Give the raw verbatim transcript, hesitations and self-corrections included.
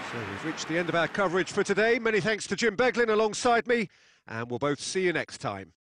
So we've reached the end of our coverage for today. Many thanks to Jim Beglin alongside me, and we'll both see you next time.